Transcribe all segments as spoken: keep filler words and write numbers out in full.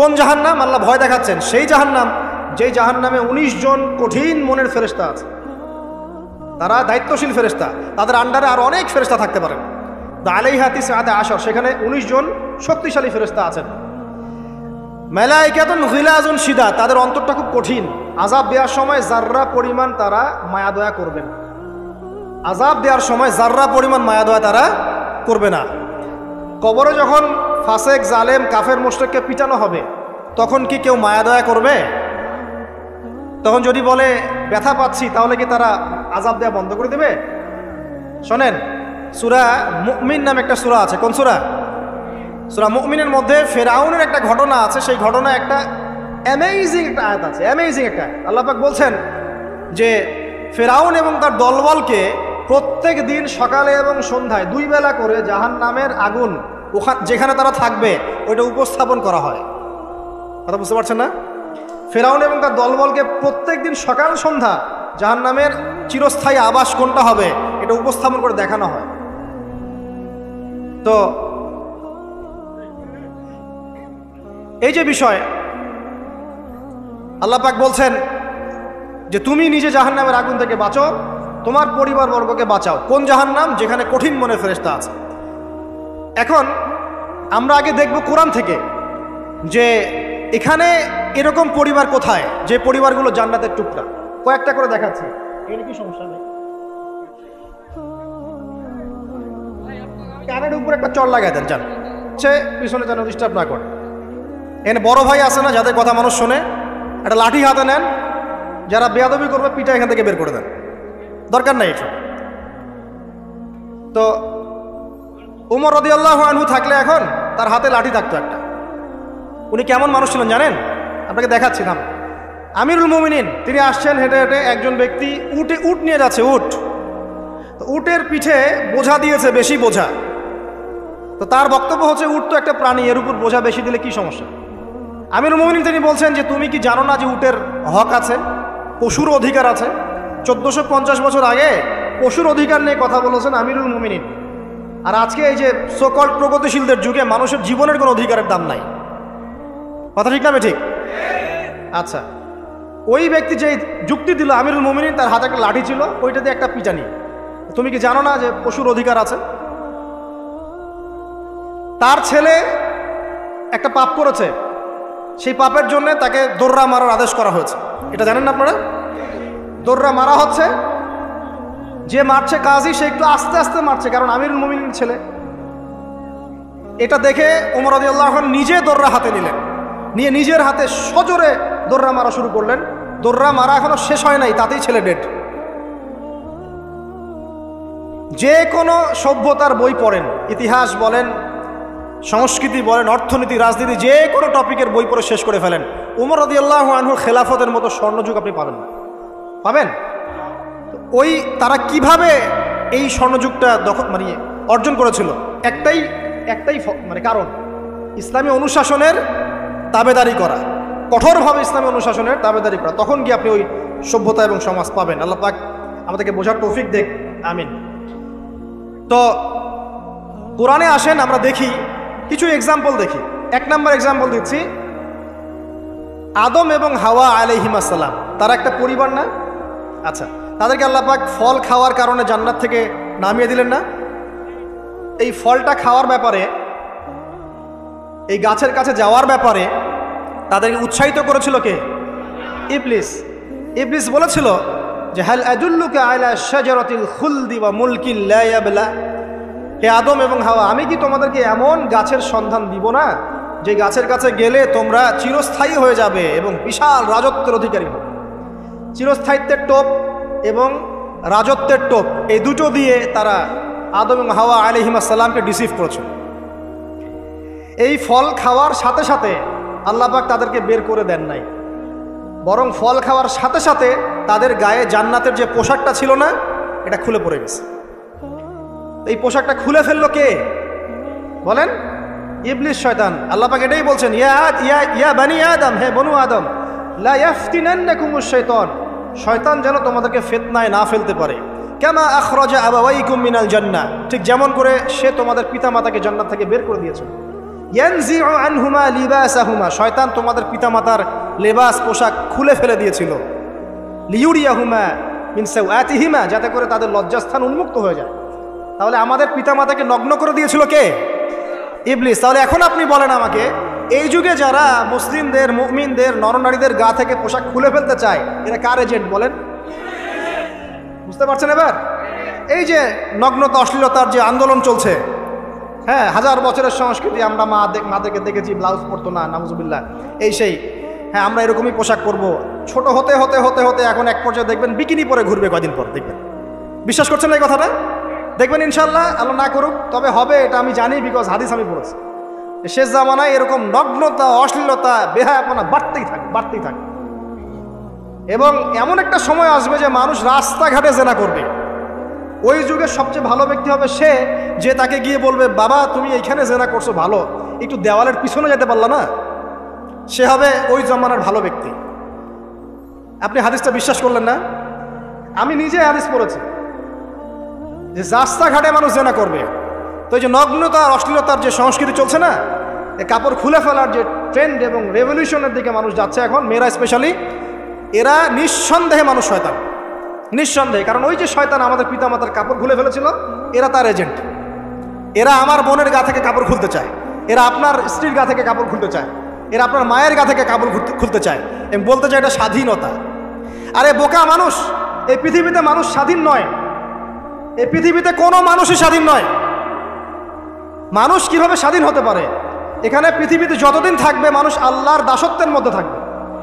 কোন জাহান্নাম? আল্লাহ ভয় দেখাচ্ছেন সেই জাহান্নাম যেই জাহান্নামে উনিশ জন কঠিন মনের ফেরেশতা আছে, তারা দায়িত্বশীল ফেরেশতা, তাদের আন্ডারে আর অনেক ফেরেশতা থাকতে পারেন। আলাইহা তিসআতা আশর, সেখানে উনিশ জন শক্তিশালী ফেরেশতা আছেন। মালাইকাতুন গিলাজুন শিদাদ, তাদের অন্তরটা খুব কঠিন। আযাব দেওয়ার সময় যাররা পরিমাণ তারা মায়া দয়া করবেন, আযাব দেওয়ার সময় যাররা পরিমাণ মায়া দয়া তারা করবে না। কবরে যখন ফাসেক, জালেম, কাফের, মুশরিককে পিটানো হবে, তখন কি কেউ মায়া দয়া করবে? তখন যদি বলে ব্যথা পাচ্ছি, তাহলে কি তারা আযাব দেওয়া বন্ধ করে দেবে? শোনেন, সূরা মুমিন নামে একটা সূরা আছে। কোন সূরা? সূরা মুমিনের মধ্যে ফেরাউনের একটা ঘটনা আছে। সেই ঘটনা একটা অ্যামেজিং একটা আয়াত আছে, অ্যামেজিং একটা। আল্লাহ পাক বলছেন যে ফেরাউন এবং তার দলবলকে প্রত্যেক দিন সকালে এবং সন্ধ্যায় দুই বেলা করে জাহান্নামের আগুন ওখানে যেখানে তারা থাকবে ওইটা উপস্থাপন করা হয়। কথা বুঝতে পারছেন না? ফেরাউন এবং তার দলবলকে প্রত্যেক দিন সকাল সন্ধ্যা জাহান্নামের চিরস্থায়ী আবাস কোনটা হবে এটা উপস্থাপন করে দেখানো হয়। তো এই যে বিষয়, আল্লাহ পাক বলছেন যে তুমি নিজে জাহান্নামের আগুন থেকে বাঁচো, তোমার পরিবারবর্গকে বাঁচাও। কোন জাহান্নাম? যেখানে কঠিন মনের ফেরেশতা আছে। এখন আমরা আগে দেখব কোরআন থেকে যে এখানে এরকম পরিবার কোথায় যে পরিবারগুলো জান্নাতের টুকরা। কয়েকটা করে দেখাচ্ছি, এখানে কি সমস্যা নেই। কানের উপর একটা চড় লাগাই দেন, যান সে পিছনে যেন ডিস্টার্ব না করে। এখানে বড় ভাই আছে না, যাদের কথা মানুষ শোনে, একটা লাঠি হাতে নেন, যারা বেয়াদবি করবে পিঠা এখান থেকে বের করে দেন, দরকার নাই এটা। তো উমর রাদিয়াল্লাহু আনহু থাকলে এখন তার হাতে লাঠি থাকতো একটা। উনি কেমন মানুষ ছিলেন জানেন? আপনাকে দেখাচ্ছি নাম। আমিরুল মুমিনিন তিনি আসছেন হেঁটে হেঁটে, একজন ব্যক্তি উটে উট নিয়ে যাচ্ছে, উট। তো উটের পিঠে বোঝা দিয়েছে, বেশি বোঝা। তো তার বক্তব্য হচ্ছে উট তো একটা প্রাণী, এর উপর বোঝা বেশি দিলে কি সমস্যা? আমিরুল মুমিনিন তিনি বলছেন যে তুমি কি জানো না যে উটের হক আছে, পশুর অধিকার আছে? চোদ্দশো পঞ্চাশ বছর আগে পশুর অধিকার নিয়ে কথা বলেছেন আমিরুল মুমিনিন। আর আজকে এই যে সোকল প্রগতিশীলদের যুগে মানুষের জীবনের কোনো অধিকারের দাম নাই। কথা ঠিক না ঠিক? আচ্ছা, ওই ব্যক্তি যে যুক্তি দিল আমিরুল মুমিনিন, তার হাতে একটা লাঠি ছিল, ওইটাতে একটা পিটানি। তুমি কি জানো না যে পশুর অধিকার আছে? তার ছেলে একটা পাপ করেছে, সেই পাপের জন্য তাকে দোররা মারার আদেশ করা হয়েছে। এটা জানেন না আপনারা? দোররা মারা হচ্ছে, যে মারছে কাজী সে একটু আস্তে আস্তে মারছে, কারণ আমিরুল মুমিনিন ছেলে। এটা দেখে ওমর রাদিয়াল্লাহু আনহু নিজে দোররা হাতে নিলেন, নিয়ে নিজের হাতে সজোরে দোররা মারা শুরু করলেন। দোররা মারা এখনো শেষ হয় নাই, তাতেই ছেলে ডেড। যে কোনো সভ্যতার বই পড়েন, ইতিহাস বলেন, সংস্কৃতি বলেন, অর্থনীতি, রাজনীতি, যে কোনো টপিকের বই পড়ে শেষ করে ফেলেন, ওমর রাদিয়াল্লাহু আনহুর খেলাফতের মতো স্বর্ণযুগ আপনি পাবেন না। পাবেন? ওই তারা কিভাবে এই স্বর্ণযুগটা দখল মানে অর্জন করেছিল? একটাই একটাই মানে কারণ, ইসলামী অনুশাসনের তাবেদারি করা, কঠোরভাবে ইসলামী অনুশাসনের তাবেদারি করা। তখন গিয়ে আপনি ওই সভ্যতা এবং সমাজ পাবেন। আল্লাহ পাক আমাদেরকে বোঝার তৌফিক দেখ, আমিন। তো কোরআনে আসেন, আমরা দেখি কিছু এক্সাম্পল দেখি। এক নম্বর এক্সাম্পল দিচ্ছি, আদম এবং হাওয়া আলাইহিমুস সালাম, তারা একটা পরিবার না? আচ্ছা, তাদেরকে আল্লাহ পাক ফল খাওয়ার কারণে জান্নাত থেকে নামিয়ে দিলেন না? এই ফলটা খাওয়ার ব্যাপারে, এই গাছের কাছে যাওয়ার ব্যাপারে তাদেরকে উৎসাহিত করেছিল কে? ইবলিস। ইবলিস বলেছিল যে হাল আদুল্লুকা আলা শাজারাতিল খুলদি ওয়া মুলকিন লা ইয়াবলা, হে আদম এবং হাওয়া, আমি কি তোমাদেরকে এমন গাছের সন্ধান দিব না যে গাছের কাছে গেলে তোমরা চিরস্থায়ী হয়ে যাবে এবং বিশাল রাজত্বের অধিকারী হবে? চিরস্থায়িত্বের টোপ এবং রাজত্বের টোপ, এই দুটো দিয়ে তারা আদম এবং হাওয়া আলাইহিমুস সালামকে ডিসিভ করেছিল। এই ফল খাওয়ার সাথে সাথে আল্লাহ পাক তাদেরকে বের করে দেন নাই, বরং ফল খাওয়ার সাথে সাথে তাদের গায়ে জান্নাতের যে পোশাকটা ছিল না, এটা খুলে পড়ে গেছে। এই পোশাকটা খুলে ফেললো কে বলেন? ইবলিস, শয়তান। আল্লাহ পাক এটাই বলছেন, ইয়া ইয়া ইয়া বানি আদম, হে বনু আদম, লা ইয়াফতিনান্নাকুমুশ শাইতান, শয়তান যেন তোমাদেরকে ফিতনায় না ফেলতে পারে। কামা আখরাজা আবাওয়াইকুম মিনাল জান্নাহ, ঠিক যেমন করে সে তোমাদের পিতামাতাকে জান্নাত থেকে বের করে দিয়েছে। ইয়ানজিউ আনহুমা লিবাসাহুমা, শয়তান তোমাদের পিতামাতার লেবাস পোশাক খুলে ফেলে দিয়েছিল, লিউরিয়াহুমা মিন সাওআতিহিমা, যাতে করে তাদের লজ্জাস্থান উন্মুক্ত হয়ে যায়। তাহলে আমাদের পিতামাতাকে নগ্ন করে দিয়েছিল কে? ইবলিস। তাহলে এখন আপনি বলেন আমাকে, এই যুগে যারা মুসলিমদের মুমিনদের নরনারীদের গা থেকে পোশাক খুলে ফেলতে চায়, এরা কার এজেন্ট বলেন? বুঝতে পারছেন এবার? এই যে নগ্নতা অশ্লীলতার যে আন্দোলন চলছে, হ্যাঁ, হাজার বছরের সংস্কৃতি, আমরা মা মাদেরকে দেখেছি ব্লাউজ পরতো না, নাউজুবিল্লাহ, এই সেই, হ্যাঁ আমরা এরকমই পোশাক পরবো। ছোট হতে হতে হতে হতে এখন এক পর্যায়ে দেখবেন বিকিনি পরে ঘুরবে কয়দিন পর, দেখবেন। বিশ্বাস করছেন না এই কথাটা? দেখবেন ইনশাল্লাহ, আল্লাহ না করুক, তবে হবে, এটা আমি জানি, বিকজ হাদিস আমি পড়েছি। শেষ জামানায় এরকম নগ্নতা অশ্লীলতা বেহায়াপনা বাড়তেই থাকে বাড়তেই থাকে এবং এমন একটা সময় আসবে যে মানুষ রাস্তাঘাটে জেনা করবে। ওই যুগের সবচেয়ে ভালো ব্যক্তি হবে সে, যে তাকে গিয়ে বলবে, বাবা তুমি এইখানে জেনা করছো ভালো, একটু দেওয়ালের পিছনে যেতে পারলা না, সে হবে ওই জমানার ভালো ব্যক্তি। আপনি হাদিসটা বিশ্বাস করলেন না? আমি নিজে হাদিস পড়েছি যে রাস্তাঘাটে মানুষ জেনা করবে। তো এই যে নগ্নতা আর অশ্লীলতার যে সংস্কৃতি চলছে না, এই কাপড় খুলে ফেলার যে ট্রেন্ড এবং রেভলিউশনের দিকে মানুষ যাচ্ছে এখন, মেয়েরা স্পেশালি, এরা নিঃসন্দেহে মানুষ শয়তান, নিঃসন্দেহে। কারণ ওই যে শয়তান আমাদের পিতামাতার কাপড় খুলে ফেলেছিল, এরা তার এজেন্ট। এরা আমার বোনের গা থেকে কাপড় খুলতে চায়, এরা আপনার স্ত্রীর গা থেকে কাপড় খুলতে চায়, এরা আপনার মায়ের গা থেকে কাপড় খুলতে চায় এবং বলতে চায় এটা স্বাধীনতা। আরে বোকা মানুষ, এই পৃথিবীতে মানুষ স্বাধীন নয়, এই পৃথিবীতে কোনো মানুষই স্বাধীন নয়। মানুষ কিভাবে স্বাধীন হতে পারে? এখানে পৃথিবীতে যতদিন থাকবে মানুষ আল্লাহর দাসত্বের মধ্যে থাকবে।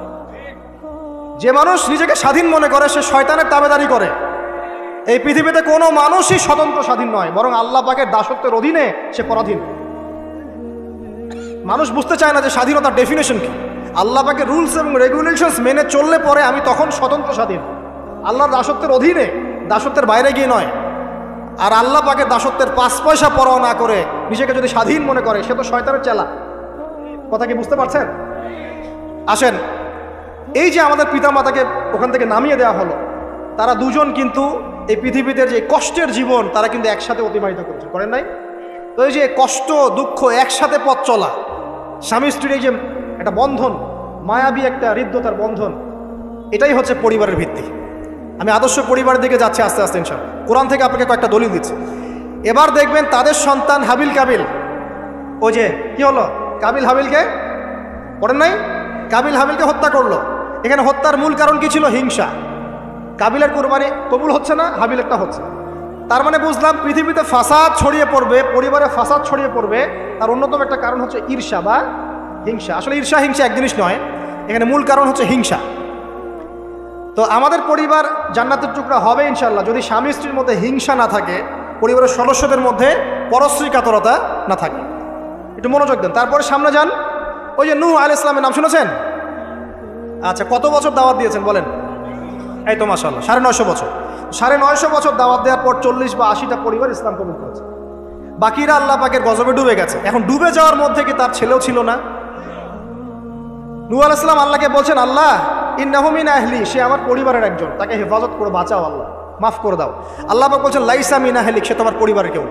যে মানুষ নিজেকে স্বাধীন মনে করে সে শয়তানের তাবেদারি করে। এই পৃথিবীতে কোনো মানুষই স্বতন্ত্র স্বাধীন নয়, বরং আল্লাহ পাকের দাসত্বের অধীনে সে পরাধীন। মানুষ বুঝতে চায় না যে স্বাধীনতার ডেফিনেশন কি। আল্লাহ পাকের রুলস এবং রেগুলেশনস মেনে চললে পরে আমি তখন স্বতন্ত্র স্বাধীন, আল্লাহর দাসত্বের অধীনে, দাসত্বের বাইরে গিয়ে নয়। আর আল্লাহ পাকের দাসত্বের পাঁচ পয়সা পরোয়া না করে নিজেকে যদি স্বাধীন মনে করে, সে তো শয়তানের চেলা। কথা কি বুঝতে পারছেন? আসেন, এই যে আমাদের পিতামাতাকে ওখান থেকে নামিয়ে দেওয়া হলো, তারা দুজন কিন্তু এই পৃথিবীতে যে কষ্টের জীবন তারা কিন্তু একসাথে অতিবাহিত করেছে, করেন নাই? তো এই যে কষ্ট দুঃখ একসাথে পথ চলা, স্বামী স্ত্রীর এই যে একটা বন্ধন, মায়াবী একটা হৃদ্যতার বন্ধন, এটাই হচ্ছে পরিবারের ভিত্তি। আমি আদর্শ পরিবারের দিকে যাচ্ছি আস্তে আস্তে ইনশাআল্লাহ। কোরআন থেকে আপনাকে কয়েকটা দলিল দিচ্ছি। এবার দেখবেন তাদের সন্তান হাবিল কাবিল, ওই যে কি হলো, কাবিল হাবিলকে, পড়েন নাই? কাবিল হাবিলকে হত্যা করলো। এখানে হত্যার মূল কারণ কি ছিল? হিংসা। কাবিলের কোরবানি কবুল হচ্ছে না, হাবিলেরটা হচ্ছে। তার মানে বুঝলাম পৃথিবীতে ফাসাদ ছড়িয়ে পড়বে, পরিবারে ফাসাদ ছড়িয়ে পড়বে, তার অন্যতম একটা কারণ হচ্ছে ঈর্ষা বা হিংসা। আসলে ঈর্ষা হিংসা এক জিনিস নয়, এখানে মূল কারণ হচ্ছে হিংসা। তো আমাদের পরিবার জান্নাতের টুকরা হবে ইনশাল্লাহ যদি স্বামী স্ত্রীর মধ্যে হিংসা না থাকে, পরিবারের সদস্যদের মধ্যে পরশ্রী কাতরতা না থাকে। একটু মনোযোগ দেন। তারপরে সামনে যান, ওই যে নূহ আলাইহিস সালামের নাম শুনেছেন? আচ্ছা, কত বছর দাওয়াত দিয়েছেন বলেন? এই তো মাশাআল্লাহ সাড়ে নয়শো বছর। সাড়ে নয়শো বছর দাওয়াত দেওয়ার পর চল্লিশ বা আশিটা পরিবার ইসলাম কবুল করেছে, বাকিরা আল্লাহ পাকের গজবে ডুবে গেছে। এখন ডুবে যাওয়ার মধ্যে কি তার ছেলেও ছিল না? নূহ আলাইহিস সালাম আল্লাহকে বলছেন, আল্লাহ ইন্নাহু মিন আহলি, সে আমার পরিবারের একজন, তাকে হেফাজত করে বাঁচাও, আল্লাহ মাফ করে দাও। আল্লাহ পাক বলছেন লাইসা মিন আহলিক, সে তোমার পরিবারের কেউ না।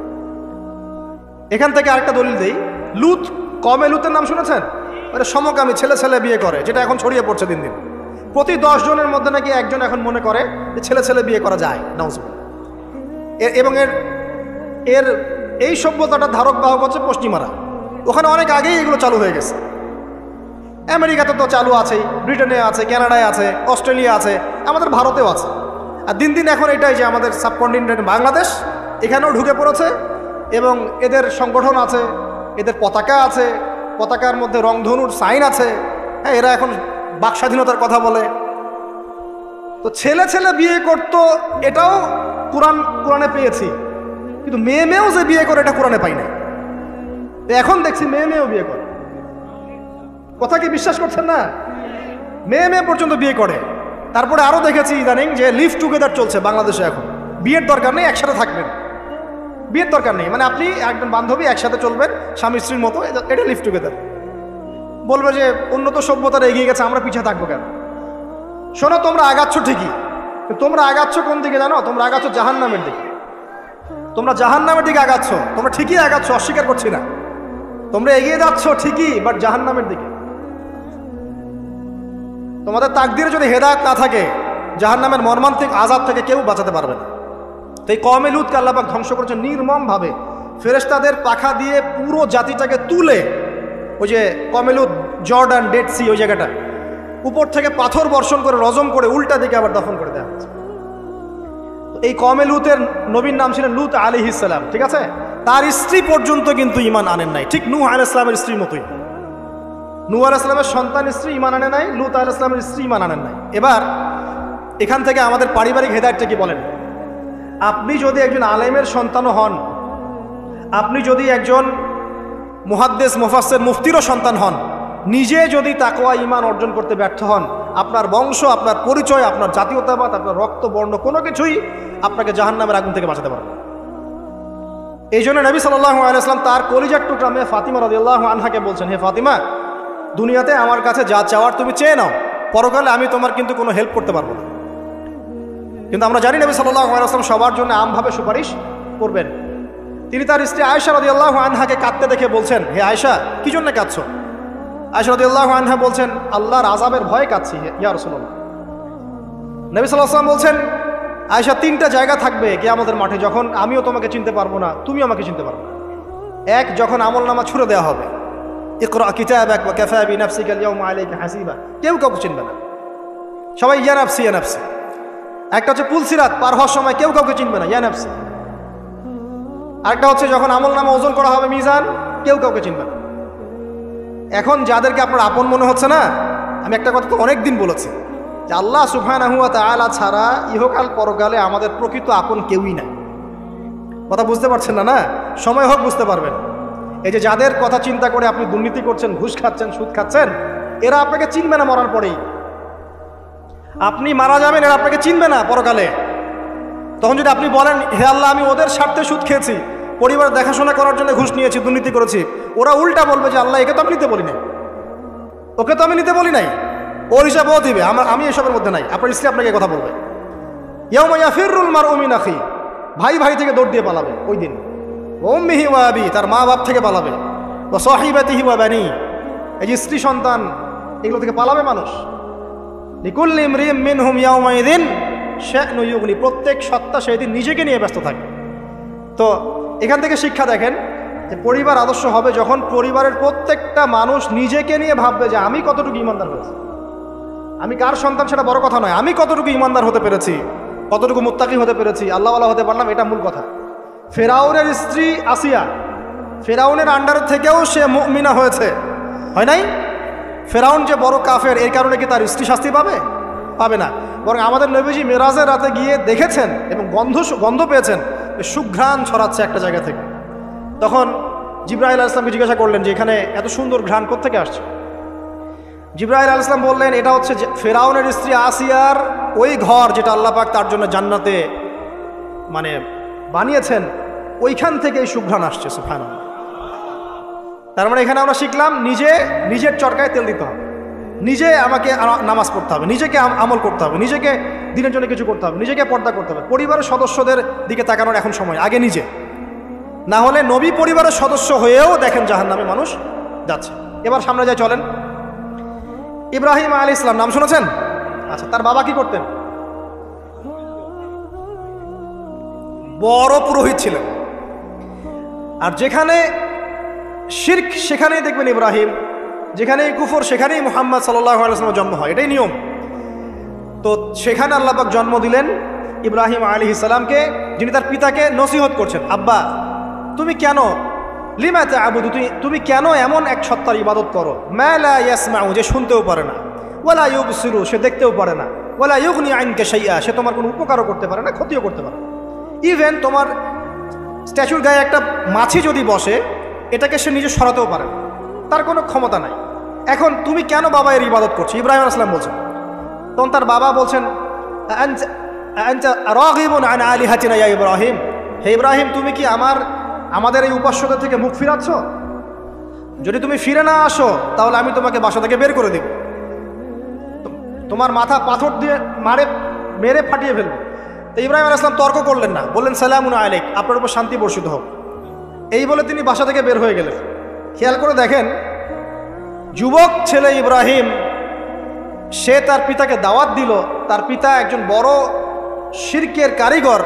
এখান থেকে আরেকটা দলিল দেই, লুত, কমে লুতের নাম শুনেছেন? মানে সমকামী, ছেলে ছেলে বিয়ে করে, যেটা এখন ছড়িয়ে পড়ছে দিন দিন। প্রতি দশ জনের মধ্যে নাকি একজন এখন মনে করে যে ছেলে ছেলে বিয়ে করা যায়, নাউজুবিল্লাহ। এবং এর এর এই সভ্যতাটার ধারক বাহক হচ্ছে পশ্চিমারা। ওখানে অনেক আগেই এগুলো চালু হয়ে গেছে। আমেরিকাতে তো চালু আছেই, ব্রিটেনে আছে, কানাডায় আছে, অস্ট্রেলিয়া আছে, আমাদের ভারতেও আছে। আর দিন দিন এখন এটাই যে আমাদের সাবকন্টিনেন্ট বাংলাদেশ, এখানেও ঢুকে পড়েছে এবং এদের সংগঠন আছে, এদের পতাকা আছে, পতাকার মধ্যে রংধনুর সাইন আছে। হ্যাঁ, এরা এখন বাক স্বাধীনতার কথা বলে। তো ছেলে ছেলে বিয়ে করতো, এটাও কোরআন কোরআনে পেয়েছি, কিন্তু মেয়ে মেয়েও যে বিয়ে করে এটা কোরআনে পাই না। এখন দেখছি মেয়ে মেয়েও বিয়ে করে। কথা কি বিশ্বাস করছেন না? মেয়ে মেয়ে পর্যন্ত বিয়ে করে। তারপরে আরো দেখেছি ইদানিং যে লিভ টুগেদার চলছে বাংলাদেশে। এখন বিয়ের দরকার নেই, একসাথে থাকবেন, বিয়ের দরকার নেই, মানে আপনি একজন বান্ধবী একসাথে চলবেন স্বামী স্ত্রীর মতো, এটা লিভ টুগেদার। বলবে যে উন্নত সভ্যতারা এগিয়ে গেছে, আমরা পিছিয়ে থাকবো কেন? শোনো, তোমরা আগাচ্ছ ঠিকই, তোমরা আগাচ্ছ কোন দিকে জানো? তোমরা আগাচ্ছ জাহান্নামের দিকে। তোমরা জাহান্নামের দিকে আগাচ্ছ, তোমরা ঠিকই আগাচ্ছ, অস্বীকার করছি না। তোমরা এগিয়ে যাচ্ছ ঠিকই, বাট জাহান্নামের দিকে। তোমাদের তাকদীরে যদি হেদায়েত না থাকে, জাহান্নামের মর্মান্তিক আযাব থেকে কেউ বাঁচাতে পারবে না। তো এই কওমে লূতকে আল্লাহ পাক ধ্বংস করেছেন নির্মমভাবে। ফেরেশতাদের পাখা দিয়ে পুরো জাতিটাকে তুলে, ওই যে কওমে লূত জর্ডান ডেড সি ওই জায়গাটা, উপর থেকে পাথর বর্ষণ করে রজম করে উল্টা দিকে আবার দফন করে দেওয়া হচ্ছে। এই কওমে লূতের নবীর নাম ছিলেন লূত আলাইহিস সালাম, ঠিক আছে? তার স্ত্রী পর্যন্ত কিন্তু ঈমান আনেন নাই, ঠিক নূহ আলাইহিস সালামের স্ত্রীর মতোই। নূহ আলাইহিস সালামের সন্তান স্ত্রী ঈমান আনে নাই, লূত আলাইহিস সালামের স্ত্রী ঈমান আনেন নাই। এবার এখান থেকে আমাদের পারিবারিক হেদায়েতটা কি বলেন? আপনি যদি একজন আলেমের সন্তানও হন, আপনি যদি একজন মুহাদ্দিস মুফাসসির মুফতিরও সন্তান হন, নিজে যদি তাকওয়া ঈমান অর্জন করতে ব্যর্থ হন, আপনার বংশ, আপনার পরিচয়, আপনার জাতীয়তাবাদ, আপনার রক্ত, বর্ণ কোনো কিছুই আপনাকে জাহান্নামের আগুন থেকে বাঁচাতে পারবে না। এই জন্য নবী সাল্লাল্লাহু আলাইহি ওয়াসাল্লাম তার কলিজার টুকরা মেয়ে ফাতিমা রাদিয়াল্লাহু আনহাকে বলছেন, হে ফাতিমা, দুনিয়াতে আমার কাছে যা চাওয়ার তুমি চেয়ে নাও, পরকালে আমি তোমার কিন্তু কোনো হেল্প করতে পারবো না। কিন্তু আমরা জানি নবী সাল্লাল্লাহু আলাইহি ওয়াসাল্লাম সবার জন্য আমভাবে সুপারিশ করবেন। তিনি তার স্ত্রী আয়েশা রাদিয়াল্লাহু আনহাকে কাঁদতে দেখে বলছেন, হে আয়েশা, কি জন্য কাঁদছো? আয়েশা রাদিয়াল্লাহু আনহা বলছেন, আল্লাহর আযাবের ভয়ে কাঁদছি ইয়া রাসূলুল্লাহ। নবী সাল্লাল্লাহু আলাইহি ওয়াসাল্লাম বলছেন, আয়েশা, তিনটা জায়গা থাকবে কিয়ামতের মাঠে যখন আমিও তোমাকে চিনতে পারবো না, তুমিও আমাকে চিনতে পারবে না। এক, যখন আমলনামা ছুড়ে দেওয়া হবে, ইকরা কিতাবাক ওয়া কাফা বিনাফসিকা আল-ইয়াওমা আলাইকা হাসিবা, কেউ কাউকে চিনবে না, সবাই ইয়া নাফসি ইয়া নাফসি। একটা হচ্ছে পুলসিরাত পার হওয়ার সময় কেউ কাউকে চিনবে না, ইয়া নাফসি। আরেকটা হচ্ছে যখন আমলনামা ওজন করা হবে মিজান, কেউ কাউকে চিনবে না। এখন যাদেরকে আপনার আপন মনে হচ্ছে না, আমি একটা কথা তো অনেক দিন বলেছি যে আল্লাহ সুবহানাহু ওয়া তাআলা ছাড়া ইহকাল পরকালে আমাদের প্রকৃত আপন কেউই নাই। কথা বুঝতে পারছেন না? না, সময় হোক বুঝতে পারবেন। এই যে যাদের কথা চিন্তা করে আপনি দুর্নীতি করছেন, ঘুষ খাচ্ছেন, সুদ খাচ্ছেন, এরা আপনাকে চিনবে না মরার পরেই। আপনি মারা যাবেন, এরা আপনাকে চিনবে না পরকালে। তখন যদি আপনি বলেন, হে আল্লাহ, আমি ওদের স্বার্থে সুদ খেয়েছি, পরিবার দেখাশোনা করার জন্য ঘুষ নিয়েছি, দুর্নীতি করেছি, ওরা উল্টা বলবে যে আল্লাহ, একে তো আমি নিতে বলি নাই, ওকে তো আমি নিতে বলি নাই, ওর হিসাব ও দিবে, আমার আমি এসবের মধ্যে নাই। আপনার স্ত্রী আপনাকে কথা বলবে, ইয়াউমা ইয়াফিরুল মারউ মিন আখি, ভাই ভাই থেকে দৌড় দিয়ে পালাবে ওই দিন। ওয়া উম্মিহি ওয়া আবি, তার মা বাপ থেকে পালাবে। ওয়া সাহিবাতিহি ওয়া বানি, এই যে স্ত্রী সন্তান, এগুলো থেকে পালাবে মানুষ। লিকুল্লি ইমরিইম মিনহুম ইয়াউমাইযিন শা'নু ইউগনি, প্রত্যেক সত্তা সেই দিন নিজেকে নিয়ে ব্যস্ত থাকে। তো এখান থেকে শিক্ষা দেখেন যে পরিবার আদর্শ হবে যখন পরিবারের প্রত্যেকটা মানুষ নিজেকে নিয়ে ভাববে যে আমি কতটুকু ইমানদার হয়েছি। আমি কার সন্তান সেটা বড় কথা নয়, আমি কতটুকু ইমানদার হতে পেরেছি, কতটুকু মুত্তাকি হতে পেরেছি, আল্লাহওয়ালা হতে পারলাম, এটা মূল কথা। ফেরাউনের স্ত্রী আসিয়া, ফেরাউনের আন্ডার থেকেও সে মুমিনা হয়েছে, হয় নাই? ফেরাউন যে বড় কাফের, এই কারণে কি তার স্ত্রী শাস্তি পাবে? পাবে না। বরং আমাদের নবীজি মেরাজের রাতে গিয়ে দেখেছেন এবং গন্ধ গন্ধ পেয়েছেন, সুঘ্রাণ ছড়াচ্ছে একটা জায়গা থেকে। তখন জিবরাইল আলাইহিস সালামকে জিজ্ঞাসা করলেন যে এখানে এত সুন্দর ঘ্রাণ কোত্থেকে আসছে? জিবরাইল আলাইহিস সালাম বললেন, এটা হচ্ছে ফেরাউনের স্ত্রী আসিয়ার ওই ঘর যেটা আল্লাহ পাক তার জন্য জান্নাতে মানে বানিয়েছেন, ওইখান থেকে এই সুঘ্রাণ আসছে। সুবহানাল্লাহ। তার মানে এখানে আমরা শিখলাম নিজে নিজের চরকায় তেল দিতে হবে, নিজে আমাকে নামাজ পড়তে হবে, নিজেকে আমল করতে হবে, নিজেকে দিনের জন্য কিছু করতে হবে, নিজেকে পর্দা করতে হবে। পরিবারের সদস্যদের দিকে তাকানোর এখন সময়, আগে নিজে। না হলে নবী পরিবারের সদস্য হয়েও দেখেন জাহান্নামে মানুষ যাচ্ছে। এবার সামনে যায় চলেন। ইব্রাহিম আলাইহিস সালাম নাম শুনেছেন? আচ্ছা, তার বাবা কি করতেন? বড় পুরোহিত ছিলেন। আর যেখানে শিরক সেখানেই দেখবেন ইব্রাহিম, যেখানেই কুফর সেখানেই মুহাম্মদ সাল্লাল্লাহু আলাইহি ওয়াসাল্লামের জন্ম হয়, এটাই নিয়ম। তো সেখানে আল্লাহ পাক জন্ম দিলেন ইব্রাহিম আলাইহিস সালামকে, যিনি তার পিতাকে নসিহত করছেন, আব্বা তুমি কেন লিমা তা'বুদু, তুমি তুমি কেন এমন এক সত্তার ইবাদত করো, মা লা ইয়াসমাউ, যে শুনতেও পারে না, ওয়ালা ইউবসিরু, সে দেখতেও পারে না, ওয়ালা ইউগনি আনকা শাইআ, সে তোমার কোনো উপকারও করতে পারে না, ক্ষতিও করতে পারে না। ইভেন তোমার স্ট্যাচুর গায়ে একটা মাছি যদি বসে, এটাকে সে নিজে সরাতেও পারে না, তার কোনো ক্ষমতা নাই। এখন তুমি কেন বাবা এর ইবাদত করছো? ইব্রাহিম আলাইহিস সালাম বলছেন। তখন তার বাবা বলছেন, আনতা আনতা রাগিবুন আন আলিহাতিনা ইয়া ইব্রাহিম, হে ইব্রাহিম, তুমি কি আমার আমাদের এই উপাস্যদের থেকে মুখ ফিরাচ্ছ? যদি তুমি ফিরে না আসো তাহলে আমি তোমাকে বাসা থেকে বের করে দেব, তোমার মাথা পাথর দিয়ে মারে মেরে ফাটিয়ে ফেলবো। তো ইব্রাহিম আলাইহিস সালাম তর্ক করলেন না, বললেন সালামুন আলাইক, আপনার উপর শান্তি বর্ষিত হোক। এই বলে তিনি বাসা থেকে বের হয়ে গেলেন। খেয়াল করে দেখেন, যুবক ছেলে ইব্রাহিম সে তার পিতাকে দাওয়াত দিল, তার পিতা একজন বড় শিরকের কারিগর,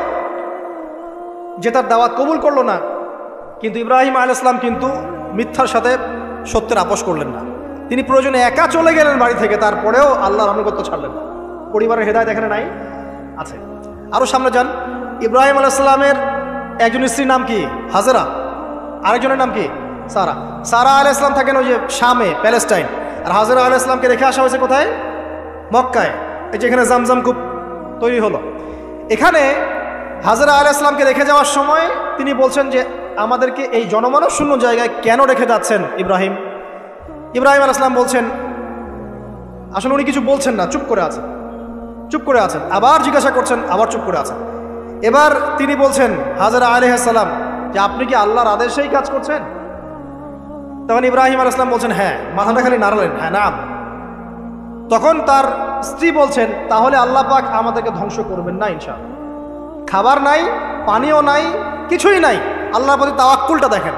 যে তার দাওয়াত কবুল করলো না। কিন্তু ইব্রাহিম আলাইহিস সালাম কিন্তু মিথ্যার সাথে সত্যের আপোষ করলেন না। তিনি প্রয়োজনে একা চলে গেলেন বাড়ি থেকে, তারপরেও আল্লাহর আনুগত্য ছাড়লেন না। পরিবারের হেদায়েত এখানে নাই, আছে। আরও সামনে যান, ইব্রাহিম আলাইহিস সালামের একজন স্ত্রীর নাম কি? হাজেরা। আরেকজনের নাম কি? সারা। সারা আলাইহিস সালাম থাকেন ওই যে শামে, প্যালেস্টাইন। আর হাজেরা আলাইহিস সালামকে রেখে আসা হয়েছে কোথায়? মক্কায়। এই যে এখানে জামজাম কূপ তৈরি হলো, এখানে হাজেরা আলাইহিস সালামকে রেখে যাওয়ার সময় তিনি বলছেন যে আমাদেরকে এই জনমানব শূন্য জায়গায় কেন রেখে যাচ্ছেন ইব্রাহিম? ইব্রাহিম আলাইহিস সালাম বলছেন, আসলে উনি কিছু বলছেন না, চুপ করে আছেন, চুপ করে আছেন। আবার জিজ্ঞাসা করছেন, আবার চুপ করে আছেন। এবার তিনি বলছেন হাজেরা আলাইহিস সালাম যে আপনি কি আল্লাহর আদেশেই কাজ করছেন? তখন ইব্রাহিম আলাইহিস সালাম বলছেন হ্যাঁ, মাথাটা খালি নাড়ালেন, হ্যাঁ নাম। তখন তার স্ত্রী বলছেন তাহলে আল্লাহ পাক আমাদেরকে ধ্বংস করবেন না ইনশাআল্লাহ। খাবার নাই, পানিও নাই, কিছুই নাই, আল্লাহর প্রতি তাওয়াক্কুলটা দেখেন।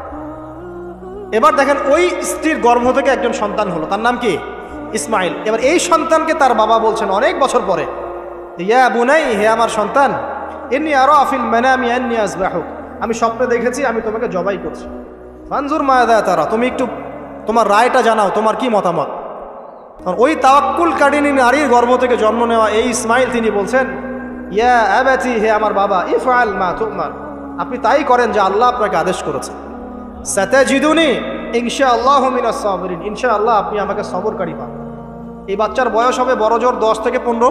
এবার দেখেন ওই স্ত্রীর গর্ভ থেকে একজন সন্তান হলো, তার নাম কি? ইসমাইল। এবার এই সন্তানকে তার বাবা বলছেন অনেক বছর পরে, ইয়া বুনাই, হে আমার সন্তান, ইন্নী আরা ফিল মানামি আন্নী আযবাহুক, আমি স্বপ্নে দেখেছি আমি তোমাকে জবাই করছি। ফানজুর মাযা তারা, তুমি একটু তোমার রায়টা জানাও, তোমার কি মতামত? ওই তাওয়াক্কুল কারিনী নারীর গর্ভ থেকে জন্ম নেওয়া এই ইসমাইল তিনি বলছেন, ইয়া আবাতি, হে আমার বাবা, ইফআল মা তুমার, আপনি তাই করেন যা আল্লাহ আপনাকে আদেশ করেছে। সাতাজিদুনি ইনশাআল্লাহু মিনাস সাবিরিন, ইনশাআল্লাহ আপনি আমাকে সবরকারী পাবেন। এই বাচ্চার বয়স হবে বড় জোর দশ থেকে পনেরো,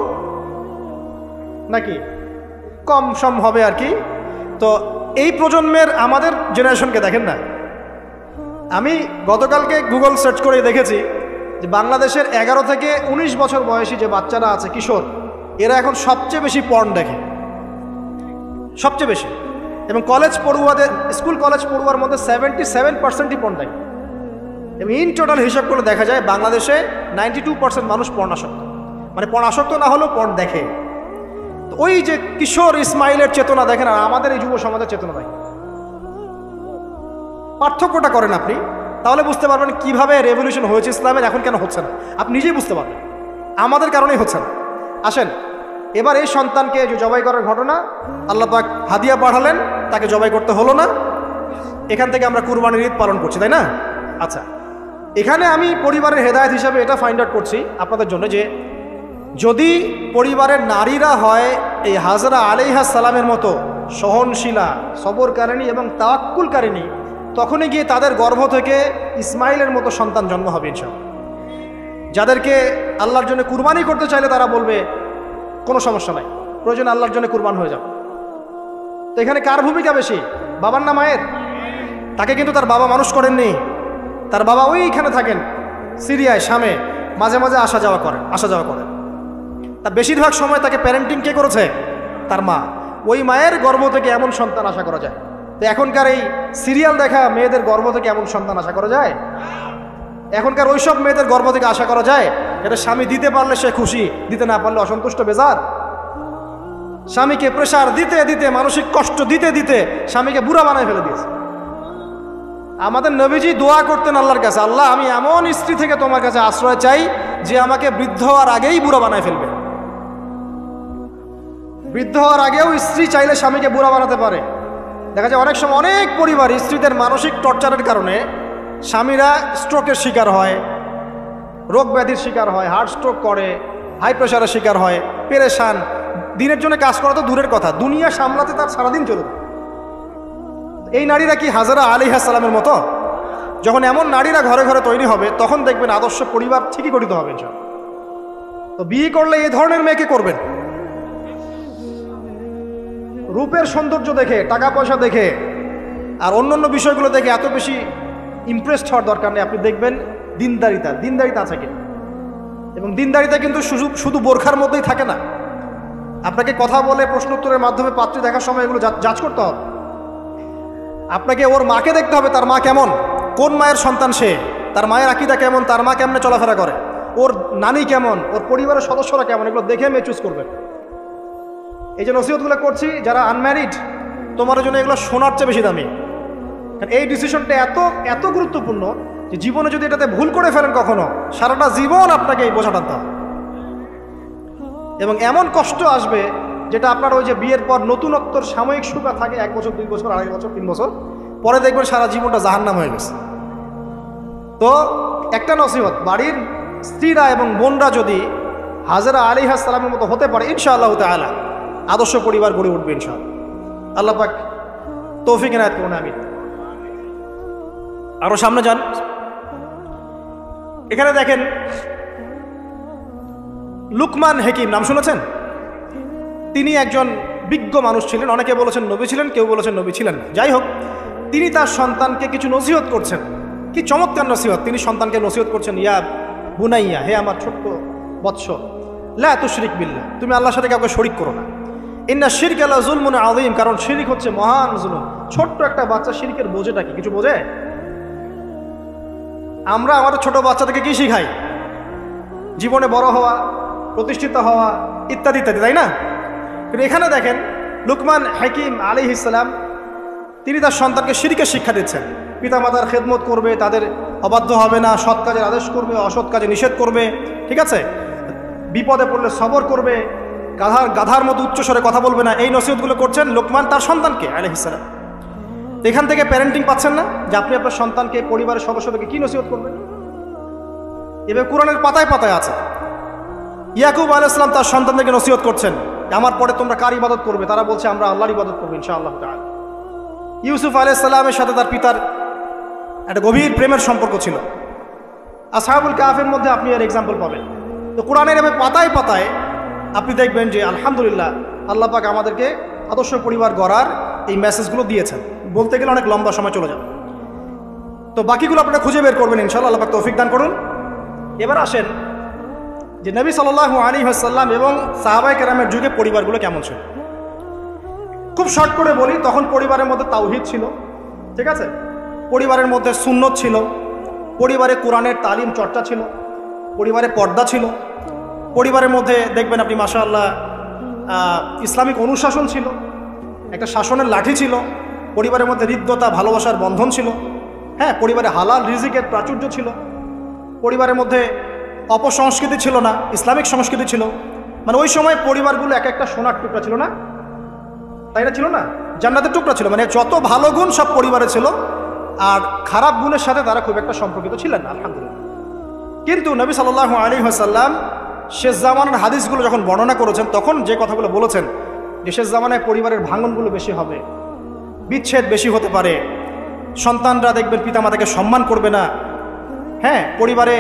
নাকি কম সম হবে আর কি। তো এই প্রজন্মের আমাদের জেনারেশনকে দেখেন না, আমি গতকালকে গুগল সার্চ করে দেখেছি যে বাংলাদেশের এগারো থেকে উনিশ বছর বয়সী যে বাচ্চারা আছে, কিশোর, এরা এখন সবচেয়ে বেশি পর্ন দেখে, সবচেয়ে বেশি। এবং কলেজ পড়ুয়াদের, স্কুল কলেজ পড়ুয়ার মধ্যে সেভেন্টি সেভেন পার্সেন্টই পর্ন দেখে। এবং ইন টোটাল হিসাব করে দেখা যায় বাংলাদেশে নাইনটি টু পার্সেন্ট মানুষ পর্নাসক্ত, মানে পর্নাসক্ত না হলেও পর্ন দেখে। তো ওই যে কিশোর ইসমাইলের চেতনা দেখেন, আর আমাদের এই যুব সমাজের চেতনা দেখেন, পার্থক্যটা করেন আপনি, তাহলে বুঝতে পারবেন কিভাবে রেভলিউশন হয়েছে ইসলামের, এখন কেন হচ্ছে না আপনি নিজেই বুঝতে পারবেন। আমাদের কারণেই হচ্ছে না। আসেন এবার এই সন্তানকে যে জবাই করার ঘটনা, আল্লাহ পাক হাদিয়া পাঠালেন, তাকে জবাই করতে হলো না। এখান থেকে আমরা কুরবানির ঈদ পালন করছি, তাই না? আচ্ছা, এখানে আমি পরিবারের হেদায়েত হিসাবে এটা ফাইন্ড আউট করছি আপনাদের জন্য যে যদি পরিবারের নারীরা হয় এই হাজরা আলাইহিস সালামের মতো সহনশীলা, সবরকারিণী এবং তাওয়াক্কুলকারিণী, তখনই গিয়ে তাদের গর্ভ থেকে ইসমাইলের মতো সন্তান জন্ম হবে ইনশাআল্লাহ। যাদেরকে আল্লাহর জন্য কুরবানি করতে চাইলে তারা বলবে কোনো সমস্যা নাই, প্রয়োজন আল্লাহর জন্য কুরবান হয়ে যাবে। তো এখানে কার ভূমিকা বেশি, বাবার না মায়ের? তাকে কিন্তু তার বাবা মানুষ করেননি, তার বাবা ওইখানে থাকেন সিরিয়ায়, শামে, মাঝে মাঝে আসা যাওয়া করেন, আসা যাওয়া করেন। তার বেশিরভাগ সময় তাকে প্যারেন্টিং কে করেছে? তার মা। ওই মায়ের গর্ভ থেকে এমন সন্তান আশা করা যায়? তো এখনকার এই সিরিয়াল দেখা মেয়েদের গর্ভ থেকে এমন সন্তান আশা করা যায়? এখনকার ওইসব মেয়েদের গর্ভ থেকে আশা করা যায় এটা স্বামী দিতে পারলে সে খুশি, দিতে না পারলে অসন্তুষ্ট, বেজার। স্বামীকে প্রেসার দিতে দিতে, মানসিক কষ্ট দিতে দিতে স্বামীকে বুড়া বানায় ফেলে দিয়েছে। আমাদের নবীজি দোয়া করতেন আল্লাহর কাছে, আল্লাহ আমি এমন স্ত্রী থেকে তোমার কাছে আশ্রয় চাই যে আমাকে বৃদ্ধ হওয়ার আগেই বুড়া বানায় ফেলবে। বৃদ্ধ হওয়ার আগেও স্ত্রী চাইলে স্বামীকে বুড়া বানাতে পারে। দেখা যায় অনেক সময় অনেক পরিবার স্ত্রীদের মানসিক টর্চারের কারণে স্বামীরা স্ট্রোকের শিকার হয়, রোগ ব্যাধির শিকার হয়, হার্ট স্ট্রোক করে, হাই প্রেশারের শিকার হয়, পেরেশান। দিনের জন্য কাজ করা তো দূরের কথা, দুনিয়া সামলাতে তার সারাদিন চলে। এই নারীরা কি হাজরা আলাইহিস সালামের মতো? যখন এমন নারীরা ঘরে ঘরে তৈরি হবে তখন দেখবেন আদর্শ পরিবার ঠিকই গঠিত হবে। তো বিয়ে করলে এই ধরনের মেয়েকে করবেন। রূপের সৌন্দর্য দেখে, টাকা পয়সা দেখে আর অন্যান্য বিষয়গুলো দেখে এত বেশি ইমপ্রেসড হওয়ার দরকার নেই। আপনি দেখবেন দিনদারিতা, দিনদারিতা আছে কিনা। এবং দিনদারিতা কিন্তু শুধু শুধু বোরখার মধ্যেই থাকে না। আপনাকে কথা বলে প্রশ্ন উত্তরের মাধ্যমে পাত্রী দেখার সময় এগুলো যাচ করতে হবে। আপনাকে ওর মাকে দেখতে হবে, তার মা কেমন, কোন মায়ের সন্তান সে, তার মায়ের আকীদা কেমন, তার মা কেমনে চলাফেরা করে, ওর নানি কেমন, ওর পরিবারের সদস্যরা কেমন, এগুলো দেখে মেয়ে চুজ করবেন। এই যে নসিহতগুলো করছি, যারা আনম্যারিড তোমার জন্য এগুলো সোনার চেয়ে বেশি দামি। কারণ এই ডিসিশনটা এত এত গুরুত্বপূর্ণ যে জীবনে যদি এটাতে ভুল করে ফেলেন কখনো, সারাটা জীবন আপনাকে এই বোঝা টানতে হবে। এবং এমন কষ্ট আসবে যেটা আপনার ওই যে বিয়ের পর নতুনত্বর সাময়িক সুখা থাকে এক বছর, দুই বছর, আড়াই বছর, তিন বছর, পরে দেখবেন সারা জীবনটা জাহান্নাম হয়ে গেছে। তো একটা নসিহত, বাড়ির স্ত্রীরা এবং বোনরা যদি হাজরা আলাইহিস সালামের মতো হতে পারে, ইনশাআল্লাহ তাআলা আদর্শ পরিবার গড়ে উঠবে ইনশাআল্লাহ। আল্লাহ পাক তৌফিক এনায়েত করুন, আমিন। আরো সামনে যান। এখানে দেখেন লুকমান হাকিম, নাম শুনেছেন? তিনি একজন বিজ্ঞ মানুষ ছিলেন। অনেকে বলেছেন নবী ছিলেন, কেউ বলেছেন নবী ছিলেন না। যাই হোক, তিনি তার সন্তানকে কিছু নসিহত করছেন। কি চমৎকার নসিহত! তিনি সন্তানকে নসিহত করছেন, ইয়া বুনাইয়া, হে আমার ছোট্ট বৎস, লা তুশরিক বিল্লাহ, তুমি আল্লাহর সাথে কাউকে শরিক করো না। ইন্না শিরকা লা যুলমুন আযীম, কারণ শিরক হচ্ছে মহান জুলুম। ছোট্ট একটা বাচ্চা শিরকের বোঝেটা কি? কিছু বোঝে? আমরা আমাদের ছোট বাচ্চা থেকে কি শিখাই? জীবনে বড় হওয়া, প্রতিষ্ঠিত হওয়া, ইত্যাদি ইত্যাদি, তাই না? কিন্তু এখানে দেখেন লুকমান হাকিম আলাইহিস সালাম তিনি তার সন্তানকে শিরকের শিক্ষা দিচ্ছেন। পিতামাতার খেদমত করবে, তাদের অবাধ্য হবে না, সৎ কাজের আদেশ করবে, অসৎ কাজে নিষেধ করবে, ঠিক আছে? বিপদে পড়লে সবর করবে, গাধার গাধার মতো উচ্চস্বরে কথা বলবে না। এই নসিহতগুলো করছেন লোকমান তার সন্তানকে আলাইহিস সালাম। এখান থেকে প্যারেন্টিং পাচ্ছেন না যে আপনি আপনার সন্তানকে, পরিবারের সদস্যদেরকে কি নসিহত করবেন? এবার কোরআনের পাতায় পাতায় আছে। ইয়াকুব আলাইহিস সালাম তার সন্তানদেরকে নসিহত করছেন, আমার পরে তোমরা কার ইবাদত করবে? তারা বলছে আমরা আল্লাহর ইবাদত করবো ইনশাআল্লাহ তাআলা। ইউসুফ আলাইহিস সালামের সাথে তার পিতার একটা গভীর প্রেমের সম্পর্ক ছিল। আসহাবুল কাহফের মধ্যে আপনি এর এক্সাম্পল পাবেন। তো কোরআনের এভাবে পাতায় পাতায় আপনি দেখবেন যে আলহামদুলিল্লাহ আল্লাহ পাক আমাদেরকে আদর্শ পরিবার গড়ার এই মেসেজগুলো দিয়েছেন। বলতে গেলে অনেক লম্বা সময় চলে যাবে, তো বাকিগুলো আপনারা খুঁজে বের করবেন ইনশাআল্লাহ। আল্লাহ পাক তৌফিক দান করুন। এবার আসেন যে নবী সাল্লাল্লাহু আলাইহি ওয়াসাল্লাম এবং সাহাবায়ে কেরামের যুগে পরিবারগুলো কেমন ছিল। খুব শর্ট করে বলি, তখন পরিবারের মধ্যে তাওহীদ ছিল, ঠিক আছে? পরিবারের মধ্যে সুন্নত ছিল, পরিবারে কোরআনের তালিম চর্চা ছিল, পরিবারে পর্দা ছিল, পরিবারের মধ্যে দেখবেন আপনি মাশাআল্লাহ ইসলামিক অনুশাসন ছিল, একটা শাসনের লাঠি ছিল, পরিবারের মধ্যে হৃদ্যতা, ভালোবাসার বন্ধন ছিল, হ্যাঁ, পরিবারে হালাল রিজিকের প্রাচুর্য ছিল, পরিবারের মধ্যে অপসংস্কৃতি ছিল না, ইসলামিক সংস্কৃতি ছিল। মানে ওই সময় পরিবারগুলো এক একটা সোনার টুকরা ছিল না, তাই না? ছিল না, জান্নাতের টুকরা ছিল। মানে যত ভালো গুণ সব পরিবারে ছিল, আর খারাপ গুণের সাথে তারা খুব একটা সম্পর্কিত ছিলেন না, আলহামদুলিল্লাহ। কিন্তু নবী সাল্লাল্লাহু আলাইহি ওয়াসাল্লাম শেষ জামানার হাদিসগুলো যখন বর্ণনা করেছেন, তখন যে কথাগুলো বলেছেন যে শেষ জামানায় পরিবারের ভাঙনগুলো বেশি হবে, বিচ্ছেদ বেশি হতে পারে, সন্তানরা দেখবেন পিতামাতাকে সম্মান করবে না, হ্যাঁ, পরিবারে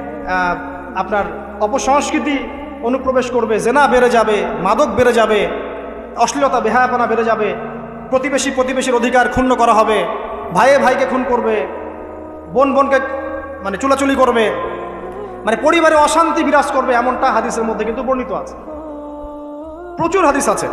আপনার অপসংস্কৃতি অনুপ্রবেশ করবে, জেনা বেড়ে যাবে, মাদক বেড়ে যাবে, অশ্লীলতা বেহায়াপনা বেড়ে যাবে, প্রতিবেশী প্রতিবেশীর অধিকার ক্ষুণ্ণ করা হবে, ভাইয়ে ভাইকে খুন করবে, বোন বোনকে মানে চুলাচুলি করবে, মানে পরিবারে অশান্তি বিরাজ করবে, এমনটা হাদিসের মধ্যে কিন্তু বর্ণিত আছে, প্রচুর হাদিস আছে।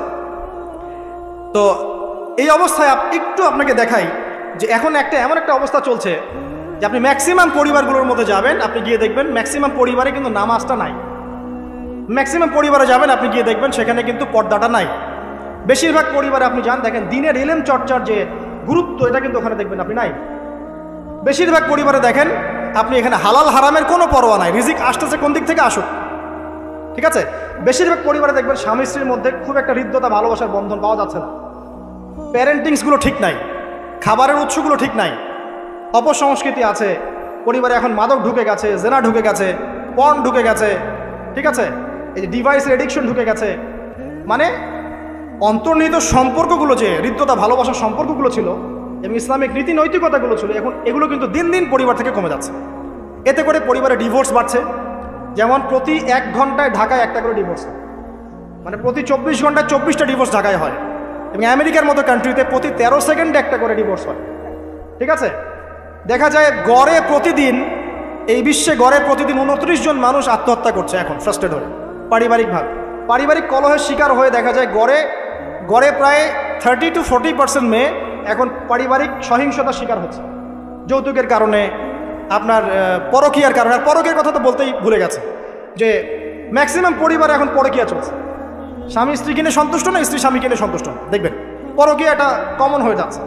তো এই অবস্থায় একটু আপনাকে দেখাই যে এখন একটা এমন একটা অবস্থা চলছে যে আপনি ম্যাক্সিমাম পরিবারগুলোর মধ্যে যাবেন, আপনি গিয়ে দেখবেন ম্যাক্সিমাম পরিবারে কিন্তু নামাজটা নাই। ম্যাক্সিমাম পরিবারে যাবেন, আপনি গিয়ে দেখবেন সেখানে কিন্তু পর্দাটা নাই। বেশিরভাগ পরিবারে আপনি যান, দেখেন দিনের ইলম চর্চার যে গুরুত্ব, এটা কিন্তু ওখানে দেখবেন আপনি নাই। বেশিরভাগ পরিবারে দেখেন আপনি এখানে হালাল হারামের কোনো পরোয়া নাই, রিজিক আসতেছে কোন দিক থেকে আসুক, ঠিক আছে? বেশিরভাগ পরিবারে দেখবেন স্বামী স্ত্রীর মধ্যে খুব একটা হৃদ্যতা, ভালোবাসার বন্ধন পাওয়া যাচ্ছে না, প্যারেন্টিংসগুলো ঠিক নাই, খাবারের উৎসগুলো ঠিক নাই, অপসংস্কৃতি আছে পরিবারে, এখন মাদক ঢুকে গেছে, জেনা ঢুকে গেছে, পর্ন ঢুকে গেছে, ঠিক আছে? এই যে ডিভাইসের এডিকশন ঢুকে গেছে। মানে অন্তর্নিহিত সম্পর্কগুলো, যে হৃদ্যতা ভালোবাসার সম্পর্কগুলো ছিল এবং ইসলামিক নীতি নৈতিকতাগুলো ছিল, এখন এগুলো কিন্তু দিন দিন পরিবার থেকে কমে যাচ্ছে। এতে করে পরিবারে ডিভোর্স বাড়ছে। যেমন প্রতি এক ঘন্টায় ঢাকায় একটা করে ডিভোর্স হয়, মানে প্রতি চব্বিশ ঘন্টায় চব্বিশটা ডিভোর্স ঢাকায় হয়, এবং আমেরিকার মতো কান্ট্রিতে প্রতি তেরো সেকেন্ডে একটা করে ডিভোর্স হয়, ঠিক আছে? দেখা যায় গড়ে প্রতিদিন, এই বিশ্বে গড়ে প্রতিদিন উনত্রিশ জন মানুষ আত্মহত্যা করছে এখন ফ্রাস্ট্রেট হয়ে, পারিবারিকভাবে পারিবারিক কলহের শিকার হয়ে। দেখা যায় গড়ে গড়ে প্রায় থার্টি টু ফোর্টি পার্সেন্ট মেয়ে এখন পারিবারিক সহিংসতার শিকার হচ্ছে, যৌতুকের কারণে, আপনার পরকীয়ার কারণে। আর পরকীয়ার কথা তো বলতেই ভুলে গেছে যে ম্যাক্সিমাম পরিবারে এখন পরকীয়া চলছে, স্বামী স্ত্রী কিনে সন্তুষ্ট না, স্ত্রী স্বামী কিনে সন্তুষ্ট না, দেখবেন পরকীয়া এটা কমন হয়ে যাচ্ছে।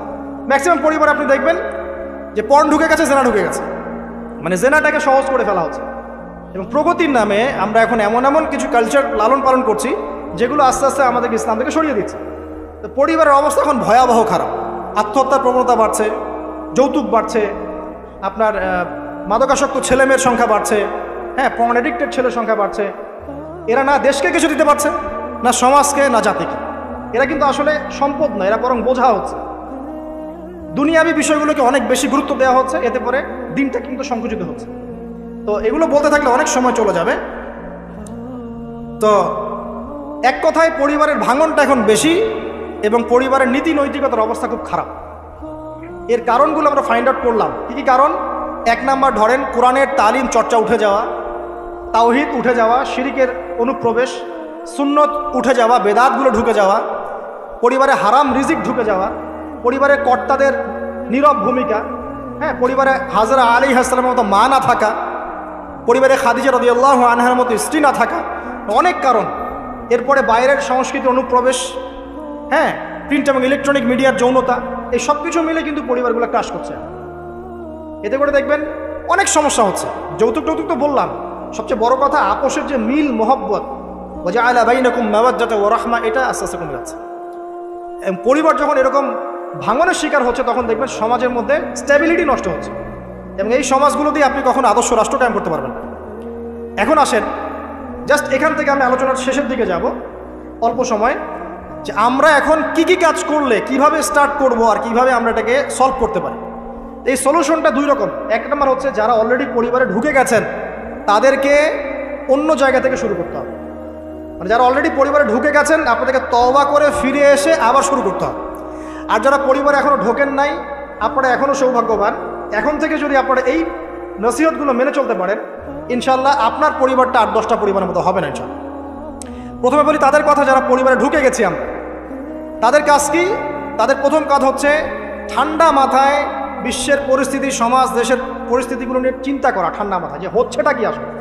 ম্যাক্সিমাম পরিবারে আপনি দেখবেন যে পর্ন ঢুকে গেছে, জেনা ঢুকে গেছে, মানে জেনাটাকে সহজ করে ফেলা হচ্ছে। এবং প্রগতির নামে আমরা এখন এমন এমন কিছু কালচার লালন পালন করছি যেগুলো আস্তে আস্তে আমাদেরকে ইসলাম থেকে সরিয়ে দিচ্ছে। তো পরিবারের অবস্থা এখন ভয়াবহ খারাপ। আত্মহত্যার প্রবণতা বাড়ছে, যৌতুক বাড়ছে, আপনার মাদকাসক্ত ছেলেমেয়ের সংখ্যা বাড়ছে, হ্যাঁ, পর্ন এডিক্টেড ছেলের সংখ্যা বাড়ছে। এরা না দেশকে কিছু দিতে পারছে, না সমাজকে, না জাতিকে। এরা কিন্তু আসলে সম্পদ নয়, এরা বরং বোঝা হচ্ছে। দুনিয়াবী বিষয়গুলোকে অনেক বেশি গুরুত্ব দেওয়া হচ্ছে, এতে করে দিনটা কিন্তু সংকুচিত হচ্ছে। তো এগুলো বলতে থাকলে অনেক সময় চলে যাবে। তো এক কথায় পরিবারের ভাঙনটা এখন বেশি এবং পরিবারের নীতি নৈতিকতার অবস্থা খুব খারাপ। এর কারণগুলো আমরা ফাইন্ড আউট করলাম। কী কী কারণ? এক নাম্বার ধরেন কোরআনের তালিম চর্চা উঠে যাওয়া, তাওহীদ উঠে যাওয়া, শিরিকের অনুপ্রবেশ, সুন্নত উঠে যাওয়া, বেদাতগুলো ঢুকে যাওয়া, পরিবারে হারাম রিজিক ঢুকে যাওয়া, পরিবারের কর্তাদের নীরব ভূমিকা, হ্যাঁ, পরিবারে হাজরা আলাইহিস সালামের মতো মা না থাকা, পরিবারে খাদিজা রাদিয়াল্লাহু আনহার মতো স্ত্রী না থাকা, অনেক কারণ। এরপরে বাইরের সংস্কৃতির অনুপ্রবেশ, হ্যাঁ, প্রিন্ট এবং ইলেকট্রনিক মিডিয়ার যৌনতা, এই সব কিছু মিলে কিন্তু পরিবারগুলো ক্রাশ করছে। এতে করে দেখবেন অনেক সমস্যা হচ্ছে। যৌতুক টৌতুক তো বললাম, সবচেয়ে বড় কথা আপোষের যে মিল মোহব্বত, ওয়াজআলা বাইনাকুম মাওয়াদ্দাতা ওয়া রাহমা, এটা আস্তে আস্তে কমে যাচ্ছে। পরিবার যখন এরকম ভাঙনের শিকার হচ্ছে তখন দেখবেন সমাজের মধ্যে স্ট্যাবিলিটি নষ্ট হচ্ছে এবং এই সমাজগুলো দিয়ে আপনি কখনো আদর্শ রাষ্ট্র কায়েম করতে পারবেন না। এখন আসেন, জাস্ট এখান থেকে আমি আলোচনার শেষের দিকে যাব অল্প সময়, যে আমরা এখন কি কি কাজ করলে কিভাবে স্টার্ট করব আর কিভাবে আমরা এটাকে সলভ করতে পারি। এই সলিউশনটা দুই রকম। এক নম্বর হচ্ছে যারা অলরেডি পরিবারে ঢুকে গেছেন তাদেরকে অন্য জায়গা থেকে শুরু করতে হবে। মানে যারা অলরেডি পরিবারে ঢুকে গেছেন আপনাদেরকে তওবা করে ফিরে এসে আবার শুরু করতে হবে। আর যারা পরিবারে এখনও ঢোকেন নাই, আপনারা এখনও সৌভাগ্যবান। এখন থেকে যদি আপনারা এই নসিহতগুলো মেনে চলতে পারেন, ইনশাল্লাহ আপনার পরিবারটা আট দশটা পরিবারের মতো হবে না ইনশাল্লাহ। প্রথমে বলি তাদের কথা যারা পরিবারে ঢুকে গেছি আমরা, তাদের কাজ কি? তাদের প্রথম কাজ হচ্ছে ঠান্ডা মাথায় বিশ্বের পরিস্থিতি, সমাজ দেশের পরিস্থিতিগুলো নিয়ে চিন্তা করা, ঠান্ডা মাথায় যে হচ্ছেটা কি আসলে।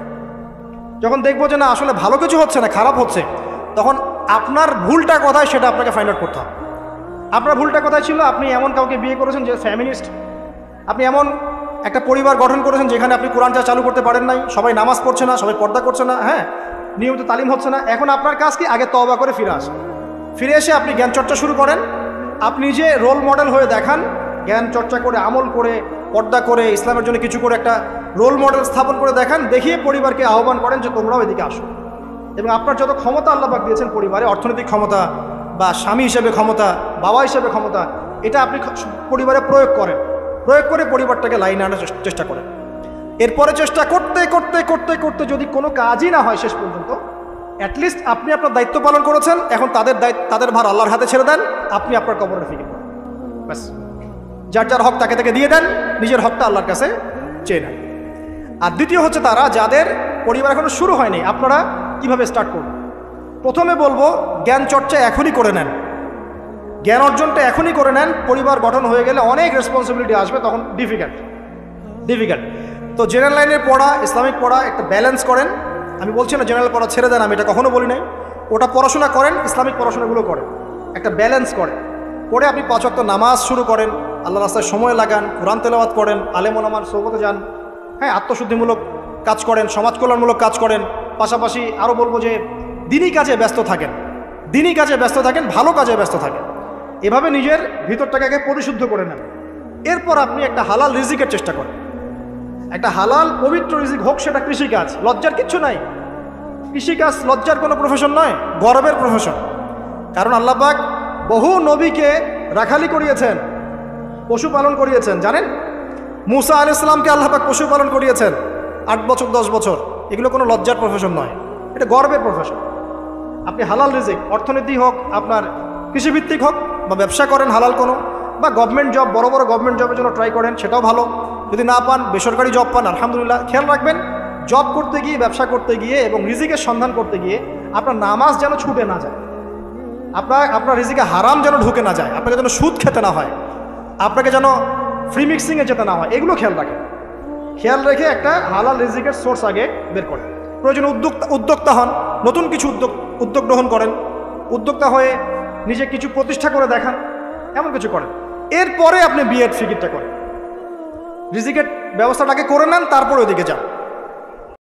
যখন দেখবো যে না আসলে ভালো কিছু হচ্ছে না, খারাপ হচ্ছে, তখন আপনার ভুলটা কোথায় সেটা আপনাকে ফাইন্ড আউট করতে হবে। আপনার ভুলটা কোথায় ছিল? আপনি এমন কাউকে বিয়ে করেছেন যে ফ্যামিনিস্ট, আপনি এমন একটা পরিবার গঠন করেছেন যেখানে আপনি কোরআনটা চালু করতে পারেন নাই, সবাই নামাজ পড়ছে না, সবাই পর্দা করছে না, হ্যাঁ, নিয়মিত তালিম হচ্ছে না। এখন আপনার কাজ কি? আগে তওবা করে ফিরে আসেন। ফিরে এসে আপনি জ্ঞান চর্চা শুরু করেন। আপনি যে রোল মডেল হয়ে দেখান, জ্ঞান চর্চা করে, আমল করে, পর্দা করে, ইসলামের জন্য কিছু করে একটা রোল মডেল স্থাপন করে দেখান, দেখিয়ে পরিবারকে আহ্বান করেন যে তোমরাও এদিকে আসো। এবং আপনার যত ক্ষমতা আল্লাহ পাক দিয়েছেন পরিবারে, অর্থনৈতিক ক্ষমতা বা স্বামী হিসেবে ক্ষমতা, বাবা হিসেবে ক্ষমতা, এটা আপনি পরিবারে প্রয়োগ করেন। প্রয়োগ করে পরিবারটাকে লাইনে আনার চেষ্টা করেন। এরপরে চেষ্টা করতে করতে করতে করতে যদি কোনো কাজই না হয় শেষ পর্যন্ত, অ্যাটলিস্ট আপনি আপনার দায়িত্ব পালন করেছেন। এখন তাদের দায়িত্ব, তাদের ভার আল্লাহর হাতে ছেড়ে দেন, আপনি আপনার কবরের ফিকির করেন। ব্যাস, যার যার হক তাকে তাকে দিয়ে দেন, নিজের হকটা আল্লাহর কাছে চেয়ে নেন। আর দ্বিতীয় হচ্ছে তারা যাদের পরিবার এখনো শুরু হয়নি, আপনারা কিভাবে স্টার্ট করবেন? প্রথমে বলবো জ্ঞান চর্চা এখনই করে নেন, জ্ঞান অর্জনটা এখনই করে নেন। পরিবার গঠন হয়ে গেলে অনেক রেসপন্সিবিলিটি আসবে, তখন ডিফিকাল্ট ডিফিকাল্ট তো জেনারেল লাইনের পড়া, ইসলামিক পড়া একটা ব্যালেন্স করেন। আমি বলছি না জেনারেল পড়া ছেড়ে দেন, আমি এটা কখনো বলি নাই। ওটা পড়াশোনা করেন, ইসলামিক পড়াশোনাগুলো করেন, একটা ব্যালেন্স করেন। করে আপনি পাঁচ ওয়াক্ত নামাজ শুরু করেন, আল্লাহ রাস্তায় সময় লাগান, কোরআন তেলাওয়াত করেন, আলেম ওলামার সোহবতে যান, হ্যাঁ, আত্মশুদ্ধিমূলক কাজ করেন, সমাজ কল্যাণমূলক কাজ করেন। পাশাপাশি আরও বলবো যে দিনই কাজে ব্যস্ত থাকেন, দিনই কাজে ব্যস্ত থাকেন, ভালো কাজে ব্যস্ত থাকেন। এভাবে নিজের ভিতরটাকে আগে পরিশুদ্ধ করে নেন। এরপর আপনি একটা হালাল রিজিকের চেষ্টা করেন, একটা হালাল পবিত্র রিজিক হোক, সেটা কৃষিকাজ। লজ্জার কিচ্ছু নাই, কৃষিকাজ লজ্জার কোনো প্রফেশন নয়, গর্বের প্রফেশন। কারণ আল্লাহ পাক বহু নবীকে রাখালি করিয়েছেন, পশুপালন করিয়েছেন। জানেন মুসা আলাইহিস সালামকে আল্লাহ পাক পশুপালন করিয়েছেন আট বছর দশ বছর। এগুলো কোনো লজ্জার প্রফেশন নয়, এটা গর্বের প্রফেশন। আপনি হালাল রিজিক, অর্থনীতি হোক, আপনার কৃষিভিত্তিক হোক, বা ব্যবসা করেন হালাল কোনো, বা গভর্নমেন্ট জব, বড় বড় গভর্নমেন্ট জবের জন্য ট্রাই করেন, সেটাও ভালো। যদি না পান বেসরকারি জব পান, আলহামদুলিল্লাহ। খেয়াল রাখবেন জব করতে গিয়ে, ব্যবসা করতে গিয়ে এবং রিজিকের সন্ধান করতে গিয়ে আপনার নামাজ যেন ছুটে না যায়, আপনার আপনার রিজিকে হারাম যেন ঢুকে না যায়, আপনাকে যেন সুদ খেতে না হয়, আপনাকে যেন ফ্রি মিক্সিংয়ে যেতে না হয়, এগুলো খেয়াল রাখেন। খেয়াল রেখে একটা হালাল রিজিকের সোর্স আগে বের করেন। প্রয়োজনে উদ্যোক্তা উদ্যোক্তা হন, নতুন কিছু উদ্যোগ উদ্যোগ গ্রহণ করেন, উদ্যোক্তা হয়ে নিজে কিছু প্রতিষ্ঠা করে দেখান, এমন কিছু করেন। এরপরে আপনি বিয়ের ফিকিরটা করেন, রিজিকের ব্যবস্থাটাকে করে নেন, তারপরে ওইদিকে যান।